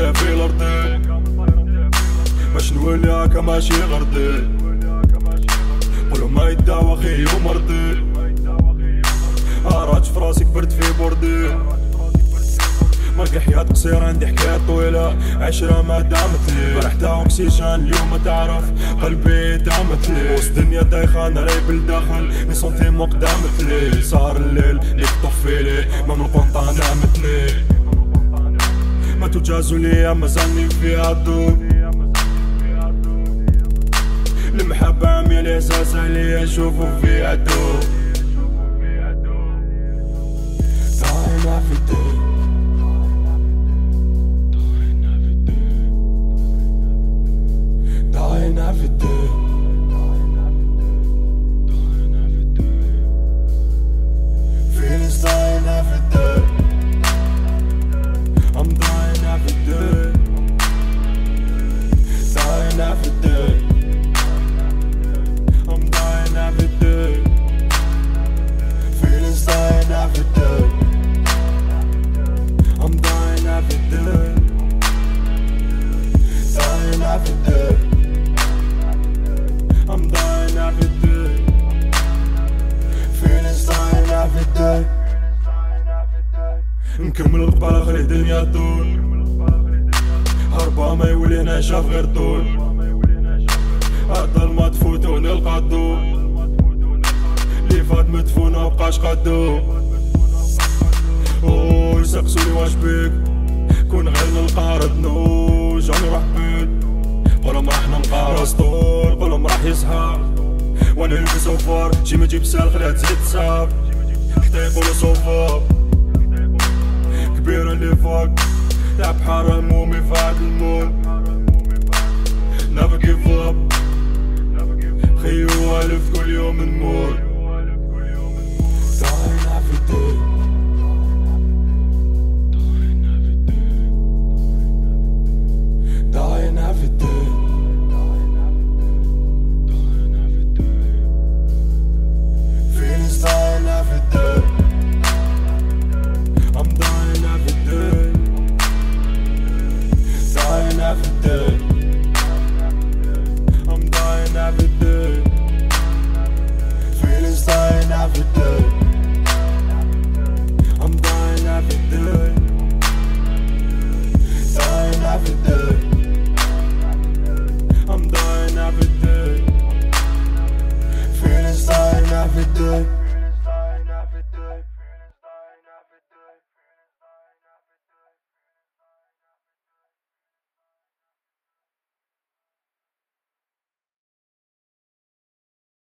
نطيح في الارض باش نولي هاكا ماشي غردي قولو ما يداوى خي ومرضي راج فراسي كبرت في بوردي مالكي حياة قصيرة عندي حكاية طويلة عشرة ما دامتلي فرحتها اوكسيجين اليوم ما تعرف قلبي دامتلي وسط دنيا دايخة انا راي بالداخل لي سونتيمون قدامتلي صار الليل لي طفيلي ما من القنطة نامتني ما تجازوا ليا مازالني فيها الضوء المحبة عميل احساس عليا نشوفو في عدو طاينة في الدنيا طاينة في الدنيا feelings طاينة في الدنيا I'm طاينة في الدنيا طاينة في الدنيا I'm طاينة في الدنيا feelings طاينة في الدنيا I'm طاينة في الدنيا طاينة في الدنيا I'm طاينة في الدنيا feelings طاينة في الدنيا نكمل القبالة خلي الدنيا طول هربا ما يولينا شاف غير طول الظلمة تفوت ونلقى الضوء لي فات مدفونة مبقاش قدو يسقسولي واش بيك كون غير نلقى ردنو جاني روح بيت قولهم راح نلقى راس طول قولهم راح يسحب وانا نلبس اوفار شي ما تجيب سال خليها تزيد تسحب حتى يقولو صوفار كبيرة اللي فوق تاع بحر همومي فهاد الموت never give up خيو والف كل يوم نموت